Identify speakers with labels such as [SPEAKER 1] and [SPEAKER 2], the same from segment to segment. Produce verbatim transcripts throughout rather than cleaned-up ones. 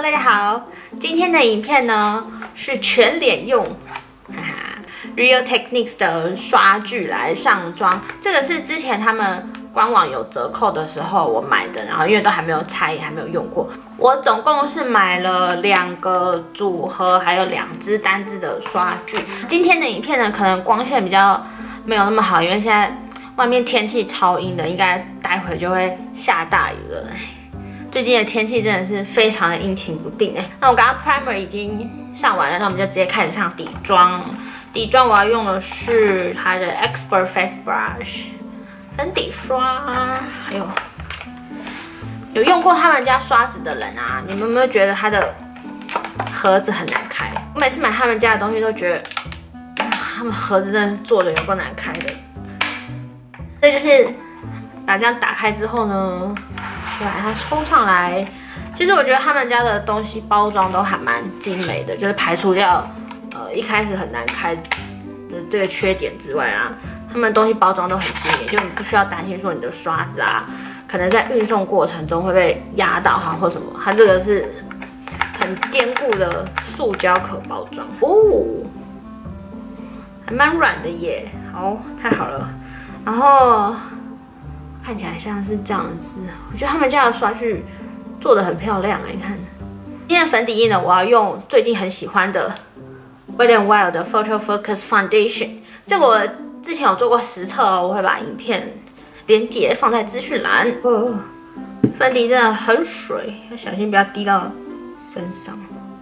[SPEAKER 1] 大家好，今天的影片呢是全脸用，哈哈 ，Real Techniques 的刷具来上妆。这个是之前他们官网有折扣的时候我买的，然后因为都还没有拆，也还没有用过。我总共是买了两个组合，还有两支单支的刷具。今天的影片呢，可能光线比较没有那么好，因为现在外面天气超阴的，应该待会就会下大雨了。最近的天气真的是非常的阴晴不定哎。那我刚刚 primer 已经上完了，那我们就直接开始上底妆。底妆我要用的是它的 Expert Face Brush 粉底刷，还有有用过他们家刷子的人啊，你们有没有觉得它的盒子很难开？我每次买他们家的东西都觉得，他们盒子真的是做的有够难开的。这就是把这样打开之后呢，就把它抽上来。其实我觉得他们家的东西包装都还蛮精美的，就是排除掉呃一开始很难开的这个缺点之外啊，他们东西包装都很精美，就你不需要担心说你的刷子啊，可能在运送过程中会被压到哈或什么。它这个是很坚固的塑胶壳包装哦，还蛮软的耶。好，太好了。然后看起来像是这样子，我觉得他们家的刷具做的很漂亮哎，你看。今天的粉底液呢，我要用最近很喜欢的 Wet n Wild 的 Photo Focus Foundation。这个我之前有做过实测哦，我会把影片连结放在资讯栏。哦，粉底真的很水，要小心不要滴到身上。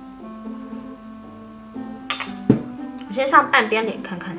[SPEAKER 1] 我先上半边脸看看。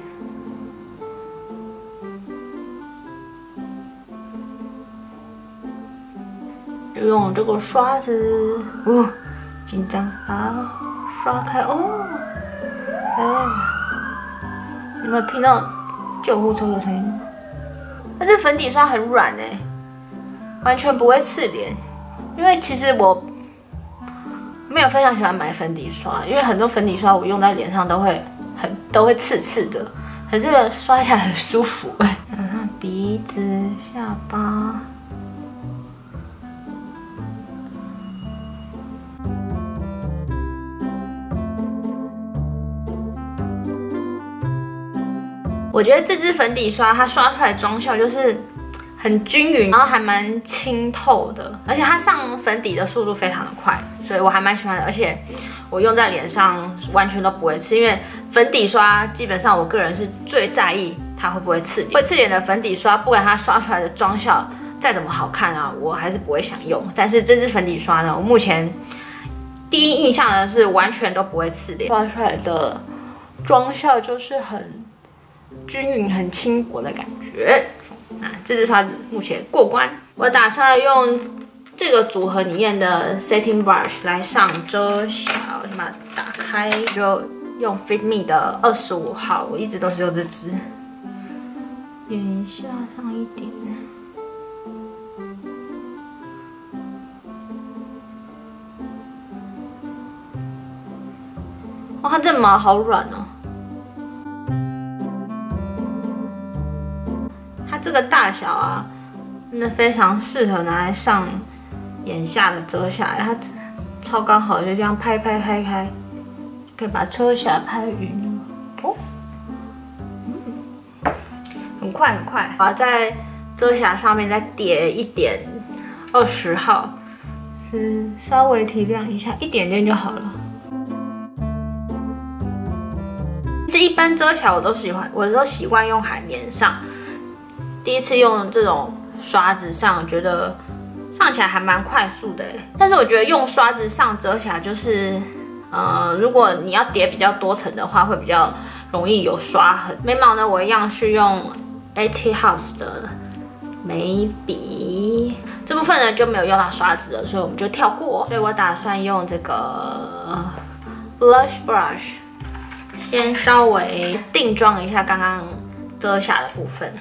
[SPEAKER 1] 就用这个刷子，哦，紧张，好，刷开哦，哎，有没有听到救护车的声音？但是粉底刷很软哎，完全不会刺脸，因为其实我没有非常喜欢买粉底刷，因为很多粉底刷我用在脸上都会很都会刺刺的，可是这个刷起来很舒服哎。嗯，鼻子、下巴。我觉得这支粉底刷它刷出来的妆效就是很均匀，然后还蛮清透的，而且它上粉底的速度非常的快，所以我还蛮喜欢的。而且我用在脸上完全都不会刺，因为粉底刷基本上我个人是最在意它会不会刺脸。会刺脸的粉底刷，不管它刷出来的妆效再怎么好看啊，我还是不会想用。但是这支粉底刷呢，我目前第一印象呢是完全都不会刺脸，刷出来的妆效就是很均匀、很轻薄的感觉啊！这支刷子目前过关。我打算用这个组合里面的 Setting Brush 来上遮瑕，我先把它打开，就用 Fit Me 的二十五号，我一直都是用这支。眼下上一点，哇，它这毛好软哦。它这个大小啊，真的非常适合拿来上眼下的遮瑕，它超刚好，就这样拍拍拍拍，可以把遮瑕拍匀了哦。嗯，很快很快。我要在遮瑕上面再叠一点二十号，是稍微提亮一下，一点点就好了。是一般遮瑕我都喜欢，我都习惯用海绵上。第一次用这种刷子上，觉得上起来还蛮快速的，但是我觉得用刷子上遮瑕就是，呃，如果你要叠比较多层的话，会比较容易有刷痕。眉毛呢，我一样是用 Etude House 的眉笔，这部分呢就没有用到刷子了，所以我们就跳过。所以我打算用这个 Blush Brush 先稍微定妆一下刚刚遮瑕的部分。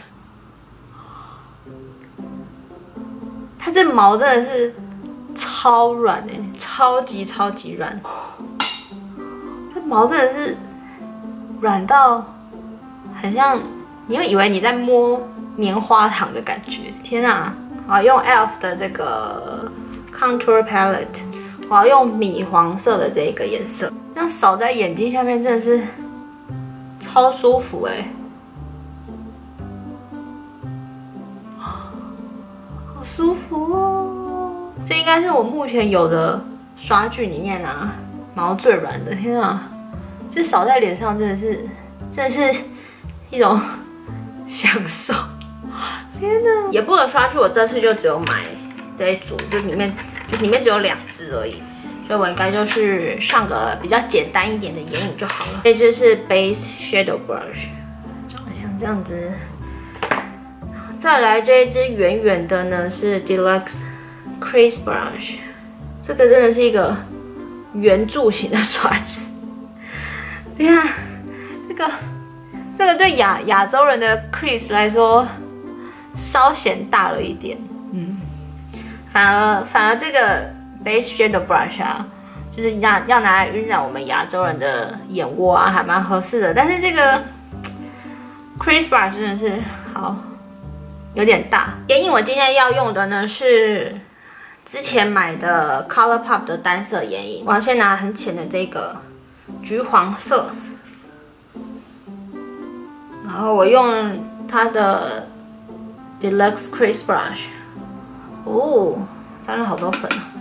[SPEAKER 1] 它这毛真的是超软哎，超级超级软，这毛真的是软到很像，你会以为你在摸棉花糖的感觉。天啊！好，用 E L F 的这个 Contour Palette， 我要用米黄色的这个颜色，这样扫在眼睛下面真的是超舒服哎、欸，好舒服哦！这应该是我目前有的刷具里面啊毛最软的。天啊，这扫在脸上真的是真的是一种享受。天哪！眼部的刷具我这次就只有买这一组，就里面就里面只有两支而已。所以我应该就去上个比较简单一点的眼影就好了。这支是 Base Shadow Brush， 长得像这样子。再来这一支圆圆的呢是 Deluxe Crease Brush， 这个真的是一个圆柱形的刷子。你看，这个这个对亚亚洲人的 crease 来说稍显大了一点，嗯，反而反而这个。Base Shadow Brush 啊，就是要要拿来晕染我们亚洲人的眼窝啊，还蛮合适的。但是这个 Crease Brush 真的是好有点大。眼影我今天要用的呢是之前买的 ColourPop 的单色眼影，我要先拿很浅的这个橘黄色，然后我用它的 Deluxe Crease Brush， 哦，沾了好多粉啊。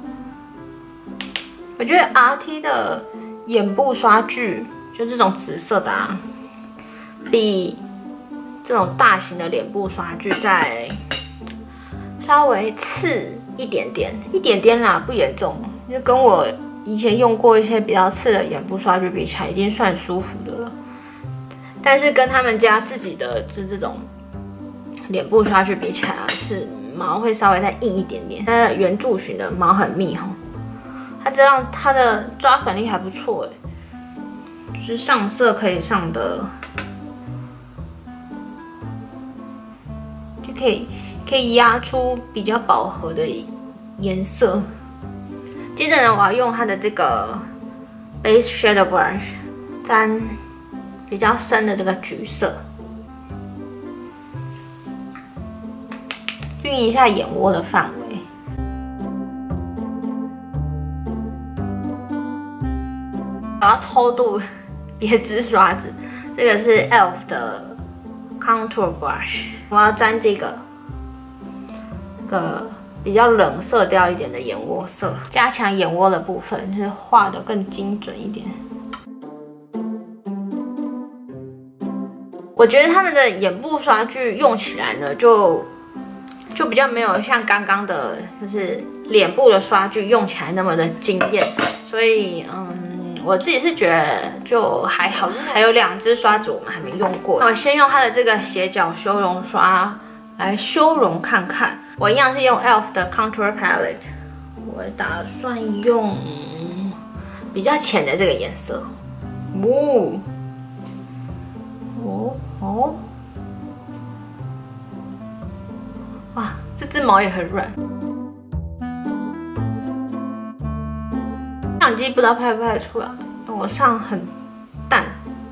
[SPEAKER 1] 我觉得 R T 的眼部刷具，就这种紫色的啊，比这种大型的脸部刷具再稍微刺一点点，一点点啦，不严重。就跟我以前用过一些比较刺的眼部刷具比起来，已经算舒服的了。但是跟他们家自己的就是这种脸部刷具比起来啊，是毛会稍微再硬一点点。它的圆柱形的毛很密吼。它这样它的抓粉力还不错哎，就是上色可以上的，就可以可以压出比较饱和的颜色。接着呢，我要用它的这个 Base Shadow Brush 沾比较深的这个橘色，晕一下眼窝的范围。我要偷渡别支刷子，这个是 E L F 的 Contour Brush， 我要沾这个这个比较冷色调一点的眼窝色，加强眼窝的部分，就是画得更精准一点。我觉得他们的眼部刷具用起来呢，就就比较没有像刚刚的，就是脸部的刷具用起来那么的惊艳，所以嗯。我自己是觉得就还好，还有两支刷子我们还没用过。那我先用它的这个斜角修容刷来修容看看。我一样是用 E L F 的 Contour Palette， 我打算用比较浅的这个颜色。哦哦哦！哇，这只毛也很软。相机不知道拍不拍得出来，我上很淡。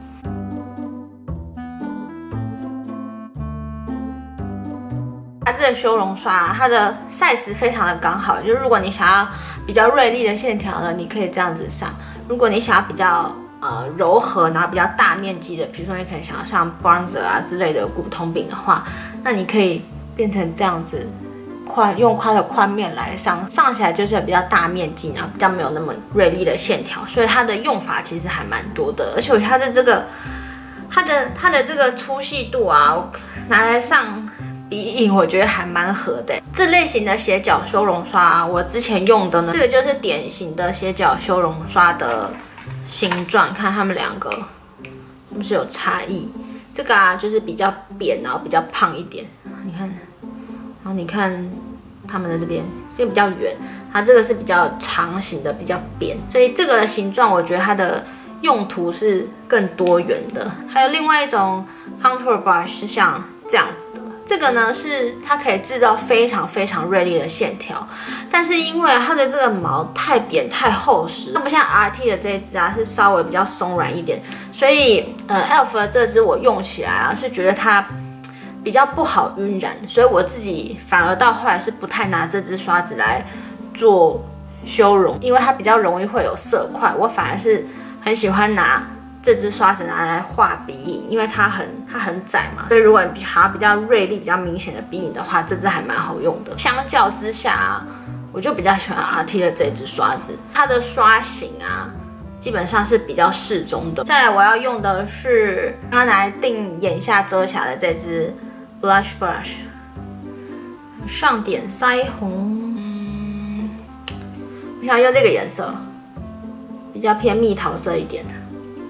[SPEAKER 1] 它这个修容刷，它的 size 非常的刚好，就是如果你想要比较锐利的线条呢，你可以这样子上；如果你想要比较呃柔和，然后比较大面积的，比如说你可能想要像 bronzer 啊之类的古铜饼的话，那你可以变成这样子。宽用它的宽面来上，上起来就是比较大面积，然后比较没有那么锐利的线条，所以它的用法其实还蛮多的。而且我觉得它的这个，它的它的这个粗细度啊，拿来上鼻影，我觉得还蛮合的。这类型的斜角修容刷、啊，我之前用的呢，这个就是典型的斜角修容刷的形状，看它们两个是不是有差异？这个啊，就是比较扁，然后比较胖一点，你看。然后你看它们的这边，这个比较圆，它这个是比较长形的，比较扁，所以这个的形状我觉得它的用途是更多元的。还有另外一种 contour brush 是像这样子的，这个呢是它可以制造非常非常锐利的线条，但是因为它的这个毛太扁太厚实，它不像 R T 的这一支啊是稍微比较松软一点，所以呃 E L F 的这支我用起来啊是觉得它。比较不好晕染，所以我自己反而到后来是不太拿这支刷子来做修容，因为它比较容易会有色块。我反而是很喜欢拿这支刷子拿来画鼻影，因为它很它很窄嘛，所以如果你想要比较锐利、比较明显的鼻影的话，这支还蛮好用的。相较之下啊，我就比较喜欢 R T 的这支刷子，它的刷型啊，基本上是比较适中的。再来我要用的是刚刚拿来定眼下遮瑕的这支 Blush Brush， 上点腮红，嗯，我想用这个颜色，比较偏蜜桃色一点的。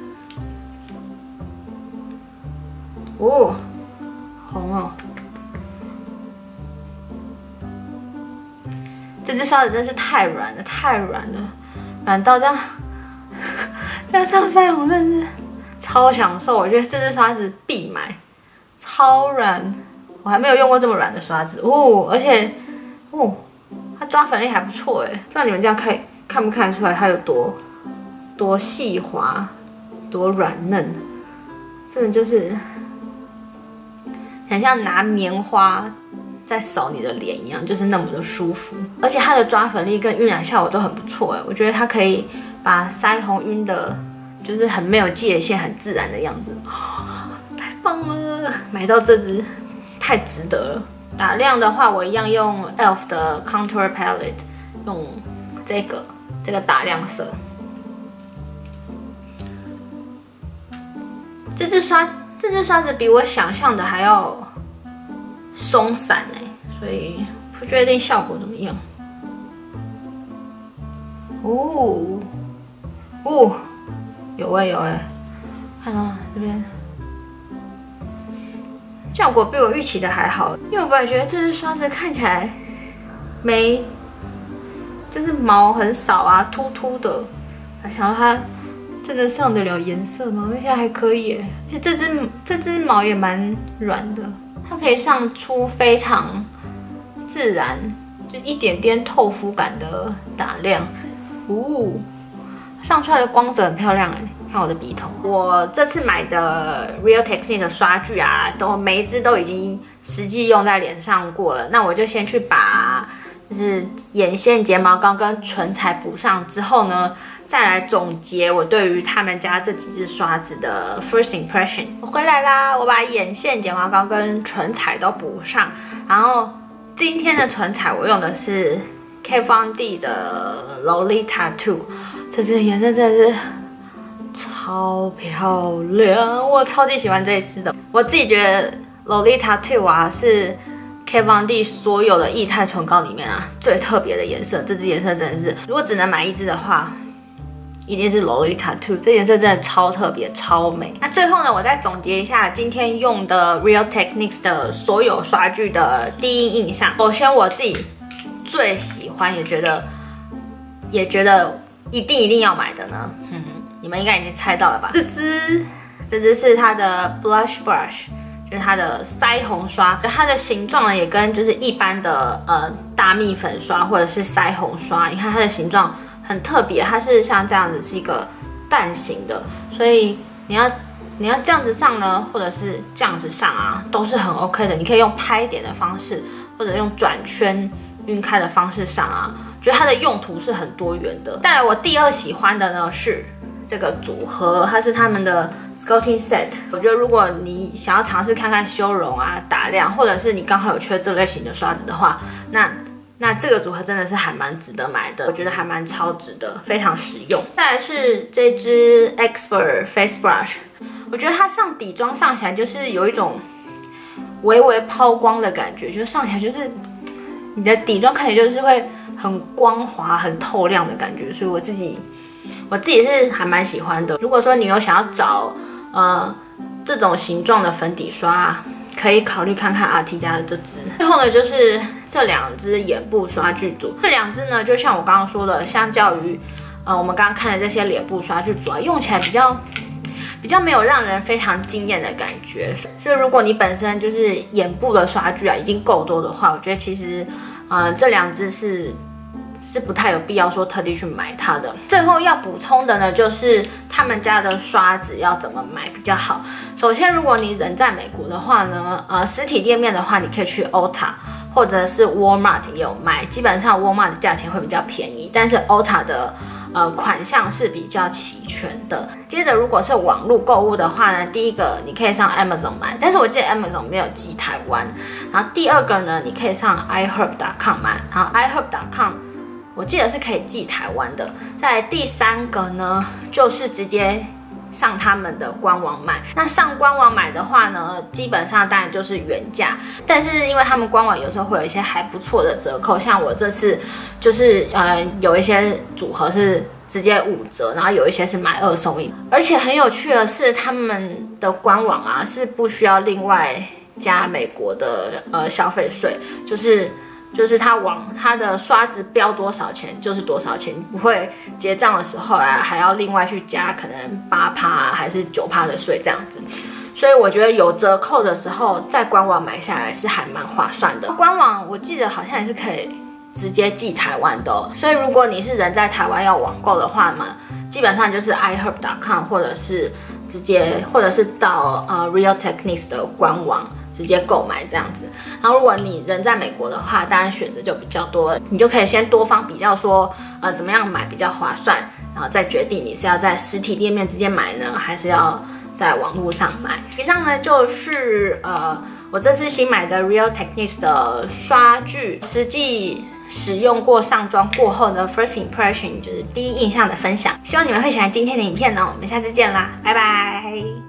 [SPEAKER 1] 哦，红哦！这支刷子真是太软了，太软了，软到这样这样上腮红真是超享受。我觉得这支刷子必买，超软，我还没有用过这么软的刷子哦，而且哦，它抓粉力还不错哎，不知道你们这样看看不看出来它有多多细滑，多软嫩，真的就是。很像拿棉花在扫你的脸一样，就是那么的舒服。而且它的抓粉力跟晕染效果都很不错哎，我觉得它可以把腮红晕的，就是很没有界限、很自然的样子，哦、太棒了！买到这支太值得了。打亮的话，我一样用 E L F 的 Contour Palette， 用这个这个打亮色。这支刷。这支刷子比我想象的还要松散哎，所以不确定效果怎么样。哦，哦，有哎有哎，看到这边，效果比我预期的还好。因为我本来觉得这支刷子看起来没，就是毛很少啊，秃秃的，还想到它。真的上得了颜色吗？现在还可以耶，而且这只这只毛也蛮软的，它可以上出非常自然，就一点点透肤感的打亮。哦，上出来的光泽很漂亮哎，看我的鼻头。我这次买的 Real Techniques 的刷具啊，都每一支都已经实际用在脸上过了，那我就先去把就是眼线、睫毛膏跟唇彩补上之后呢。再来总结我对于他们家这几支刷子的 first impression。我回来啦，我把眼线、睫毛膏跟唇彩都补上。然后今天的唇彩我用的是 Kat Von D 的 Lolita two， 这支颜色真的是超漂亮，我超级喜欢这一支的。我自己觉得 Lolita two 啊是 Kat Von D 所有的液态唇膏里面啊最特别的颜色。这支颜色真的是，如果只能买一支的话。一定是 Lolita two， 这颜色真的超特别、超美。那最后呢，我再总结一下今天用的 Real Techniques 的所有刷具的第一印象。首先，我自己最喜欢，也觉得也觉得一定一定要买的呢，哼哼，你们应该已经猜到了吧？这支这支是它的 Blush Brush， 就是它的腮红刷，它的形状呢也跟就是一般的呃大蜜粉刷或者是腮红刷，你看它的形状。很特别，它是像这样子是一个蛋形的，所以你要你要这样子上呢，或者是这样子上啊，都是很 OK 的。你可以用拍点的方式，或者用转圈晕开的方式上啊，觉得它的用途是很多元的。再来，我第二喜欢的呢是这个组合，它是他们的 Sculpting Set。我觉得如果你想要尝试看看修容啊、打亮，或者是你刚好有缺这类型的刷子的话，那那这个组合真的是还蛮值得买的，我觉得还蛮超值的，非常实用。再来是这支 Expert Face Brush， 我觉得它上底妆上起来就是有一种微微抛光的感觉，就是上起来就是你的底妆看起来就是会很光滑、很透亮的感觉，所以我自己我自己是还蛮喜欢的。如果说你有想要找呃这种形状的粉底刷，可以考虑看看 R T 家的这支。最后呢，就是这两支眼部刷具组。这两支呢，就像我刚刚说的，相较于呃我们刚刚看的这些脸部刷具组啊，用起来比较比较没有让人非常惊艳的感觉。所以如果你本身就是眼部的刷具啊已经够多的话，我觉得其实呃这两支是。是不太有必要说特地去买它的。最后要补充的呢，就是他们家的刷子要怎么买比较好。首先，如果你人在美国的话呢，呃，实体店面的话，你可以去 Ulta， 或者是 Walmart 也有卖，基本上 Walmart 的价钱会比较便宜，但是 Ulta 的呃款项是比较齐全的。接着，如果是网络购物的话呢，第一个你可以上 Amazon 买，但是我记得 Amazon 没有寄台湾。然后第二个呢，你可以上 i herb dot com 买，然后 i herb dot com 我记得是可以寄台湾的。再来第三个呢，就是直接上他们的官网买。那上官网买的话呢，基本上当然就是原价，但是因为他们官网有时候会有一些还不错的折扣，像我这次就是呃有一些组合是直接五折，然后有一些是买二送一。而且很有趣的是，他们的官网啊是不需要另外加美国的呃消费税，就是。就是它往它的刷子标多少钱就是多少钱，不会结账的时候啊还要另外去加可能八趴还是九趴的税这样子，所以我觉得有折扣的时候在官网买下来是还蛮划算的。官网我记得好像也是可以直接寄台湾的哦，所以如果你是人在台湾要网购的话嘛，基本上就是 i herb dot com 或者是直接或者是到呃 Real Techniques 的官网。直接购买这样子，然后如果你人在美国的话，当然选择就比较多，你就可以先多方比较说，呃，怎么样买比较划算，然后再决定你是要在实体店面直接买呢，还是要在网络上买。以上呢就是呃我这次新买的 Real Techniques 的刷具，实际使用过上妆过后的 First Impression 就是第一印象的分享。希望你们会喜欢今天的影片呢，我们下次见啦，拜拜。